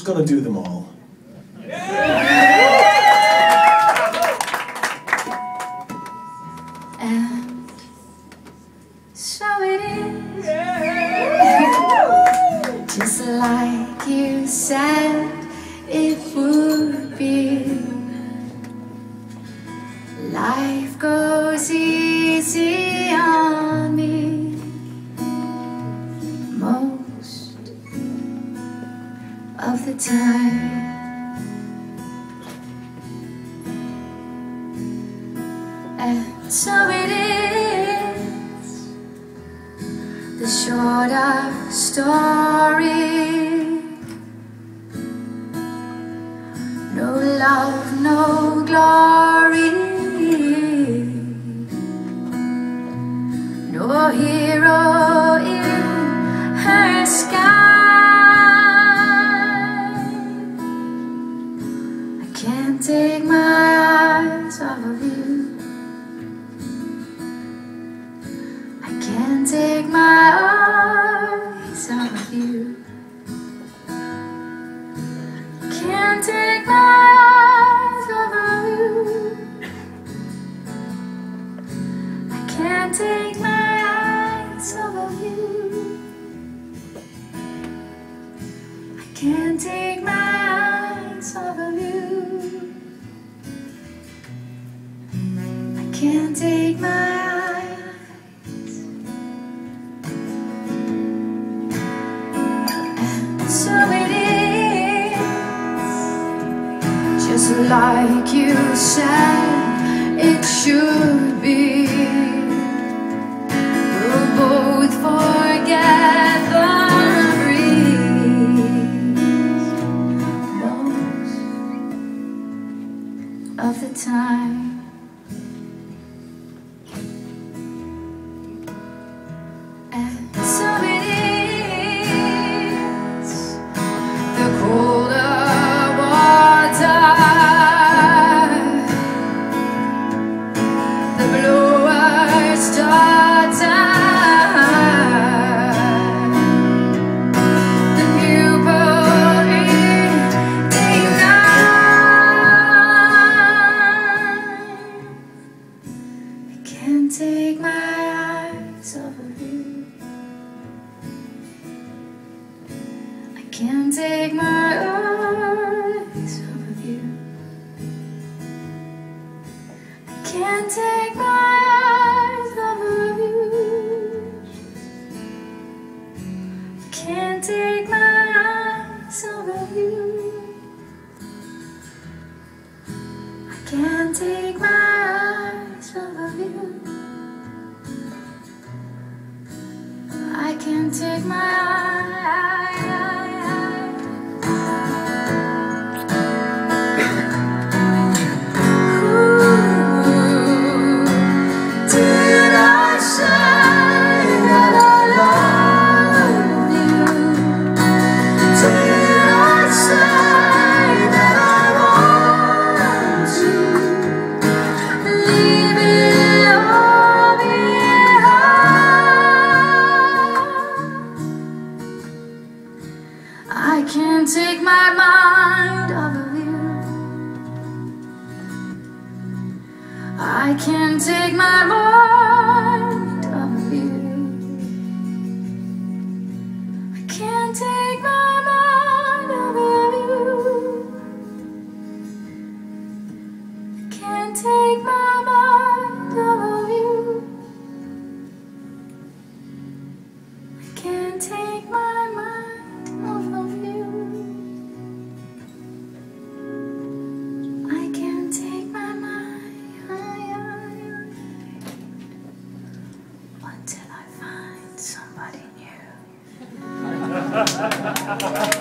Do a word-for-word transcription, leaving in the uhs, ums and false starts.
gonna do them all. And so it is, just like you said it would be. Life goes easy on me most of the time. And so it is, the shorter story. No love, no glory, no hero in her sky. I can't take my eyes off of you. I can't take my eyes off of you. Can't take my eyes off of you. I can't take my eyes off of you. I can't take my eyes off of you. I can't take my eyes. And so it is, just like you said it should be. We'll both forget the breeze most of the time. And so it is, the colder water, the blower's daughter, the pupil eating knife. I can't take my eyes off of you. I can't take my eyes off of you. I can't take my eyes off of you. I can't take my eyes off of you. I can't take my eyes off of you. I can't take my eyes. I can't take my mind off of you. I can't take my mind off of you. I can't take my mind off of you. I can't take my mind off of you. I can't take my mind off of you. I can't take my mind until I find somebody new.